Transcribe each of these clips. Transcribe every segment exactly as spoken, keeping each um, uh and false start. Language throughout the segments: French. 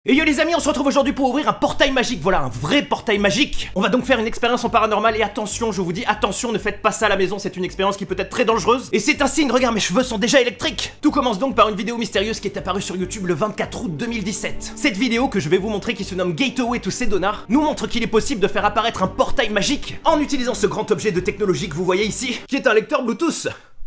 Et yo les amis, on se retrouve aujourd'hui pour ouvrir un portail magique, voilà un vrai portail magique. On va donc faire une expérience en paranormal et attention, je vous dis attention, ne faites pas ça à la maison, c'est une expérience qui peut être très dangereuse. Et c'est un signe, regarde mes cheveux sont déjà électriques. Tout commence donc par une vidéo mystérieuse qui est apparue sur YouTube le vingt-quatre août deux mille dix-sept. Cette vidéo que je vais vous montrer qui se nomme Gateway to Sedona nous montre qu'il est possible de faire apparaître un portail magique en utilisant ce grand objet de technologie que vous voyez ici, qui est un lecteur Bluetooth.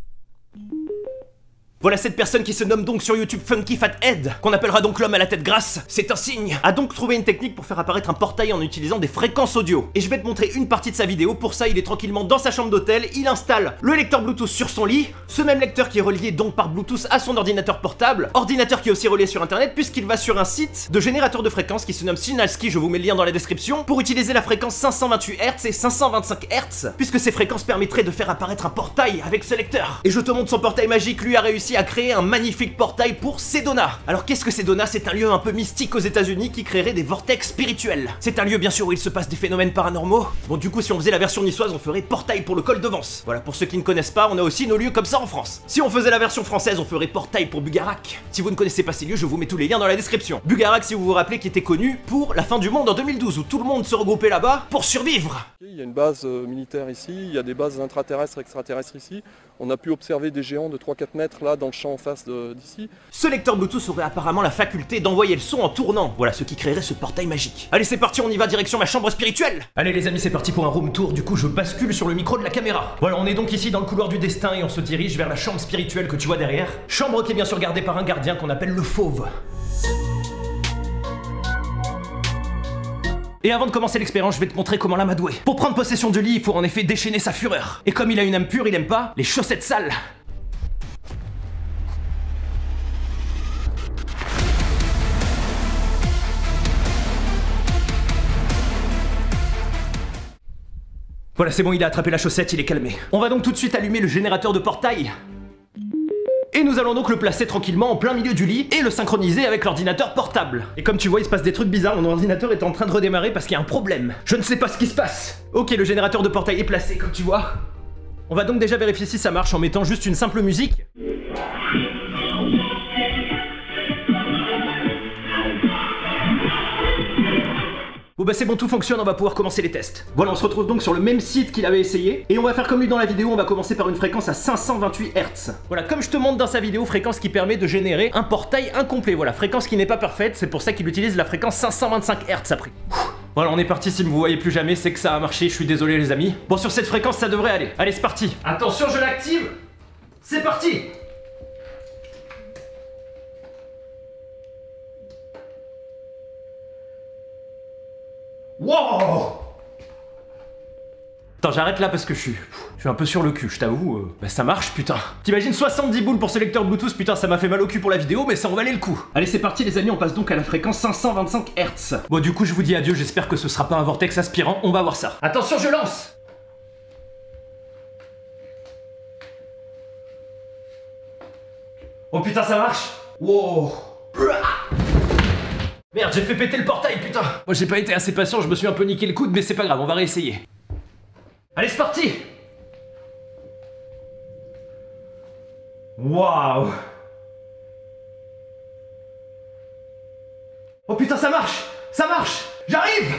Voilà cette personne qui se nomme donc sur YouTube Funky Fat Head, qu'on appellera donc l'homme à la tête grasse, c'est un signe, a donc trouvé une technique pour faire apparaître un portail en utilisant des fréquences audio. Et je vais te montrer une partie de sa vidéo, pour ça il est tranquillement dans sa chambre d'hôtel, il installe le lecteur Bluetooth sur son lit, ce même lecteur qui est relié donc par Bluetooth à son ordinateur portable, ordinateur qui est aussi relié sur internet puisqu'il va sur un site de générateur de fréquences qui se nomme Signalski, je vous mets le lien dans la description, pour utiliser la fréquence cinq cent vingt-huit hertz et cinq cent vingt-cinq hertz, puisque ces fréquences permettraient de faire apparaître un portail avec ce lecteur. Et je te montre son portail magique, lui a réussi à créer un magnifique portail pour Sedona. Alors qu'est-ce que Sedona? C'est un lieu un peu mystique aux États-Unis qui créerait des vortex spirituels. C'est un lieu bien sûr où il se passe des phénomènes paranormaux. Bon du coup si on faisait la version niçoise on ferait portail pour le col de Vence. Voilà, pour ceux qui ne connaissent pas, on a aussi nos lieux comme ça en France. Si on faisait la version française on ferait portail pour Bugarak. Si vous ne connaissez pas ces lieux, je vous mets tous les liens dans la description. Bugarak, si vous vous rappelez, qui était connu pour la fin du monde en deux mille douze où tout le monde se regroupait là-bas pour survivre. Il y a une base euh, militaire ici, il y a des bases intraterrestres, extraterrestres ici. On a pu observer des géants de trois quatre mètres là dans le champ en face d'ici. Ce lecteur Bluetooth aurait apparemment la faculté d'envoyer le son en tournant. Voilà ce qui créerait ce portail magique. Allez c'est parti, on y va direction ma chambre spirituelle. Allez les amis, c'est parti pour un room tour. Du coup je bascule sur le micro de la caméra. Voilà, on est donc ici dans le couloir du destin et on se dirige vers la chambre spirituelle que tu vois derrière. Chambre qui est bien sûr gardée par un gardien qu'on appelle le Fauve. Et avant de commencer l'expérience, je vais te montrer comment l'amadouer. Pour prendre possession du lit, il faut en effet déchaîner sa fureur. Et comme il a une âme pure, il aime pas les chaussettes sales. Voilà, c'est bon, il a attrapé la chaussette, il est calmé. On va donc tout de suite allumer le générateur de portail. Et nous allons donc le placer tranquillement en plein milieu du lit et le synchroniser avec l'ordinateur portable. Et comme tu vois, il se passe des trucs bizarres, mon ordinateur est en train de redémarrer parce qu'il y a un problème. Je ne sais pas ce qui se passe. Ok, le générateur de portail est placé, comme tu vois. On va donc déjà vérifier si ça marche en mettant juste une simple musique. Bon bah c'est bon, tout fonctionne, on va pouvoir commencer les tests. Voilà, on se retrouve donc sur le même site qu'il avait essayé. Et on va faire comme lui dans la vidéo, on va commencer par une fréquence à cinq cent vingt-huit hertz. Voilà, comme je te montre dans sa vidéo, fréquence qui permet de générer un portail incomplet. Voilà, fréquence qui n'est pas parfaite, c'est pour ça qu'il utilise la fréquence cinq cent vingt-cinq hertz après. Voilà, on est parti, si vous ne voyez plus jamais, c'est que ça a marché, je suis désolé les amis. Bon, sur cette fréquence, ça devrait aller. Allez, c'est parti. Attention, je l'active. C'est parti. Wow! Attends, j'arrête là parce que je suis... Je suis un peu sur le cul, je t'avoue. Euh, bah ça marche, putain. T'imagines soixante-dix boules pour ce lecteur Bluetooth, putain, ça m'a fait mal au cul pour la vidéo, mais ça en valait le coup. Allez, c'est parti les amis, on passe donc à la fréquence cinq cent vingt-cinq hertz. Bon, du coup, je vous dis adieu, j'espère que ce sera pas un vortex aspirant, on va voir ça. Attention, je lance! Oh putain, ça marche! Wow! Merde, j'ai fait péter le portail, putain! Moi j'ai pas été assez patient, je me suis un peu niqué le coude, mais c'est pas grave, on va réessayer. Allez, c'est parti! Waouh! Oh putain, ça marche! Ça marche! J'arrive!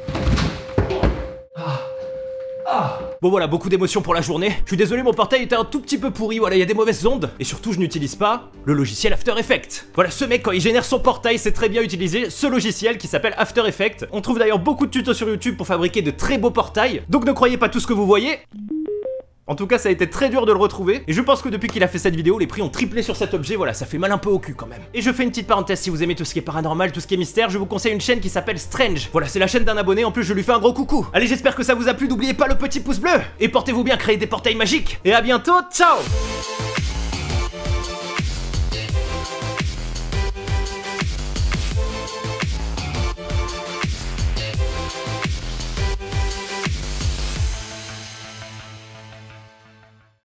Ah! Ah! Bon voilà, beaucoup d'émotions pour la journée. Je suis désolé, mon portail était un tout petit peu pourri, voilà, il y a des mauvaises ondes. Et surtout, je n'utilise pas le logiciel After Effects. Voilà, ce mec, quand il génère son portail, c'est très bien utiliser ce logiciel qui s'appelle After Effects. On trouve d'ailleurs beaucoup de tutos sur YouTube pour fabriquer de très beaux portails. Donc ne croyez pas tout ce que vous voyez. En tout cas, ça a été très dur de le retrouver. Et je pense que depuis qu'il a fait cette vidéo, les prix ont triplé sur cet objet. Voilà, ça fait mal un peu au cul quand même. Et je fais une petite parenthèse, si vous aimez tout ce qui est paranormal, tout ce qui est mystère, je vous conseille une chaîne qui s'appelle Strange. Voilà, c'est la chaîne d'un abonné, en plus je lui fais un gros coucou. Allez, j'espère que ça vous a plu, n'oubliez pas le petit pouce bleu. Et portez-vous bien, créez des portails magiques. Et à bientôt, ciao!